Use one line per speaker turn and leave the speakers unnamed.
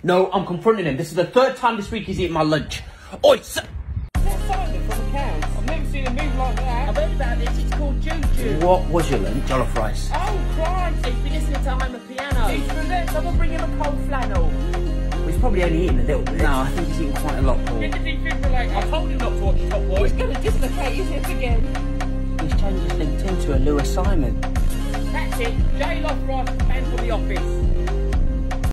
No, I'm confronting him. This is the third time this week he's eating my lunch. Oi, sir!
Is that Simon from accounts? I've never seen him move like that.
I've heard about this, it's called Juju.
What was your lunch? Jellof rice.
Oh, Christ, he's been listening to I'm a Piano.
He's for that.
Someone bring him a cold flannel.
Well, he's probably only eating a little bit. No, I think he's eating quite a lot, Paul.
When did he fibrillate? I told him not to watch Top Boy.
He's going to dislocate his hip again.
He's changed his LinkedIn to Oluwa Simon.
That's it. Jellof Rice banned from the office.